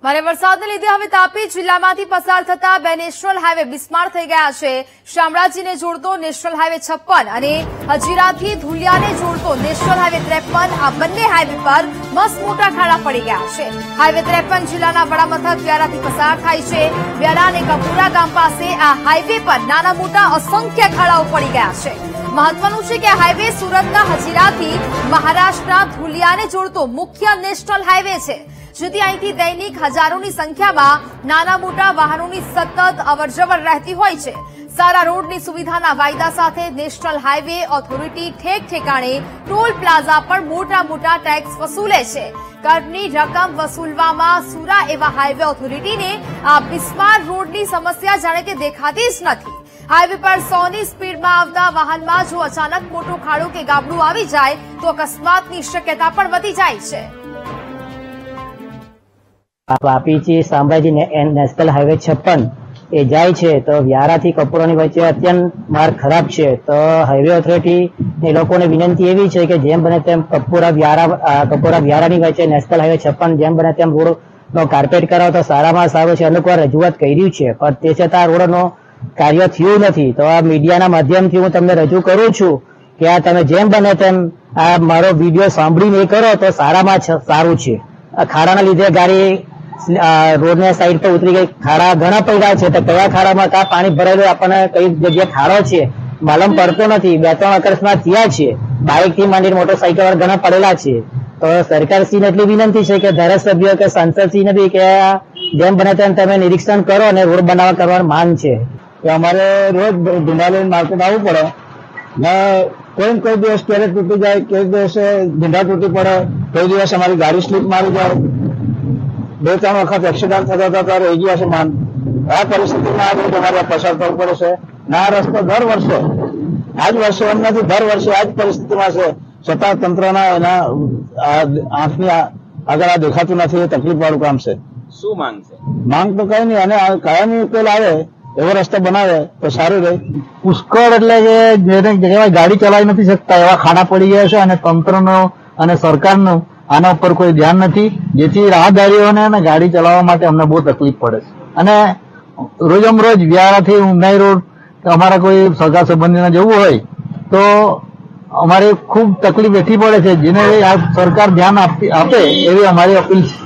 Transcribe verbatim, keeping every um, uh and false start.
ભારે વરસાદને લીધે હવે તાપી જિલ્લામાંથી પસાર થતા બે નેશનલ હાઈવે બિસ્માર થઈ ગયા છે। શામળાજીને જોડતો નેશનલ હાઈવે છપ્પન અને હજીરાથી ધુલિયાને જોડતો નેશનલ હાઈવે ત્રેપન આ બંને હાઈવે પર મસ્ત મોટા ખાડા પડી ગયા છે। હાઈવે ત્રેપન જિલ્લાના વડામથક વ્યારાથી પસાર થાય છે। વ્યારા અને કપુરા ગામ પાસે આ હાઈવે પર નાના મોટા અસંખ્ય ખાડાઓ પડી ગયા છે। મહત્વનું છે કે હાઈવે સુરતના હજીરાથી મહારાષ્ટ્રના ધુલિયાને જોડતો મુખ્ય નેશનલ હાઈવે છે, જેથી અહીંથી દૈનિક હજારોની સંખ્યામાં નાના મોટા વાહનોની સતત અવરજવર રહેતી હોય છે। સારા રોડની સુવિધાના વાયદા સાથે નેશનલ હાઈવે ઓથોરિટી ઠેક ઠેકાણે ટોલ પ્લાઝા પર મોટા મોટા ટેક્સ વસૂલે છે। કરની રકમ વસૂલવામાં સુરા એવા હાઈવે ઓથોરિટીને આ બિસ્માર રોડની સમસ્યા જાણે કે દેખાતી જ નથી। હાઈવે પર સોની સ્પીડમાં આવતા વાહનમાં જો અચાનક મોટો ખાડો કે ગાબડું આવી જાય તો અકસ્માતની શક્યતા પણ વધી જાય છે। વાપીથી શામળાજી નેશનલ હાઈવે છપ્પન એ જાય છે તો વ્યારાથી કપૂરાની વચ્ચે અત્યંત માર્ગ ખરાબ છે। તો હાઈવે ઓથોરિટી એ લોકોને વિનંતી એવી છે કે જેમ બને તેમ કપૂરા વ્યારા કપૂરા વ્યારાની વચ્ચે નેશનલ હાઈવે છપ્પન જેમ બને તેમ રોડ નો કાર્પેટ કરાવો તો સારામાં સારું છે। અમુક વાર રજૂઆત કરી છે પણ તે છતાં રોડનો કાર્ય થયું નથી। તો આ મીડિયાના માધ્યમથી હું તમને રજૂ કરું છું કે આ તમે જેમ બને તેમ આ મારો વિડીયો સાંભળીને કરો તો સારામાં સારું છે। આ ખાડાના લીધે ગાડી રોડના સાઈડ પર ઉતરી ગઈ, ખાડા ઘણા પડ્યા છે તો કયા ખાડામાં કા પાણી ભરેલું આપણને કઈ જગ્યાએ ખાડો છે માલમ પડતો નથી। બે ત્રણ અકસ્માત થયા છે, બાઇક થી માંડીને મોટરસાઇકલ વાળા ઘણા પડેલા છે। તો સરકારશ્રીને એટલી વિનંતી છે કે ધારાસભ્યો કે સાંસદશ્રીને બી કે જેમ બને તેમ તમે નિરીક્ષણ કરો અને રોડ બનાવવા કરવાની માંગ છે। અમારે રોજ ધીંડા લઈને માર્કેટ આવવું પડે ને કોઈ કોઈ દિવસ કેરેટ તૂટી જાય, કોઈ દિવસે ધીંડા તૂટી પડે, કોઈ દિવસ અમારી ગાડી સ્લીપ મારી જાય, બે ત્રણ વખત એક્સિડન્ટ થતા હતા ત્યારે રહી ગયા છે માન। આ પરિસ્થિતિમાં આ રોડ અમારે પસાર થવું પડે છે ને આ રસ્તો દર વર્ષે આજ વર્ષે એમ નથી દર વર્ષે આજ પરિસ્થિતિમાં છે છતાં તંત્રના એના આંખની આગળ આ દેખાતું નથી। એ તકલીફ વાળું કામ છે। શું માંગ છે? માંગ તો કઈ નહીં અને કાયમી ઉકેલ આવે એવો રસ્તો બનાવે તો સારું રહે। પુષ્કળ એટલે કે જેને જગ્યાએ ગાડી ચલાવી નથી શકતા એવા ખાડા પડી ગયા છે અને તંત્રનો અને સરકારનો આના ઉપર કોઈ ધ્યાન નથી, જેથી રાહદારીઓને અને ગાડી ચલાવવા માટે અમને બહુ તકલીફ પડે છે। અને રોજમ રોજ વ્યારાથી ઉનાઈ રોડ અમારા કોઈ સગા સંબંધીને જવું હોય તો અમારે ખૂબ તકલીફ વેઠવી પડે છે, જેને આ સરકાર ધ્યાન આપે એવી અમારી અપીલ છે।